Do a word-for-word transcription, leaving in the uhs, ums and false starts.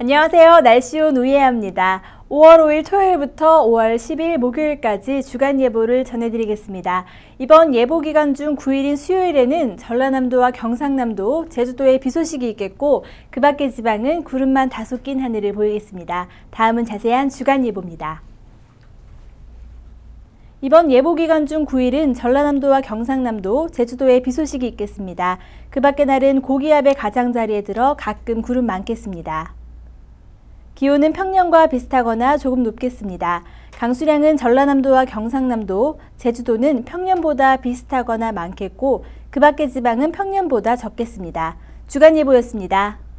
안녕하세요. 날씨온 우예아입니다. 오월 오일 토요일부터 오월 십일 목요일까지 주간예보를 전해드리겠습니다. 이번 예보 기간 중 구일인 수요일에는 전라남도와 경상남도, 제주도에 비 소식이 있겠고 그 밖의 지방은 구름만 다소 낀 하늘을 보이겠습니다. 다음은 자세한 주간예보입니다. 이번 예보 기간 중 구일은 전라남도와 경상남도, 제주도에 비 소식이 있겠습니다. 그 밖의 날은 고기압의 가장자리에 들어 가끔 구름 많겠습니다. 기온은 평년과 비슷하거나 조금 높겠습니다. 강수량은 전라남도와 경상남도, 제주도는 평년보다 비슷하거나 많겠고 그 밖의 지방은 평년보다 적겠습니다. 주간예보였습니다.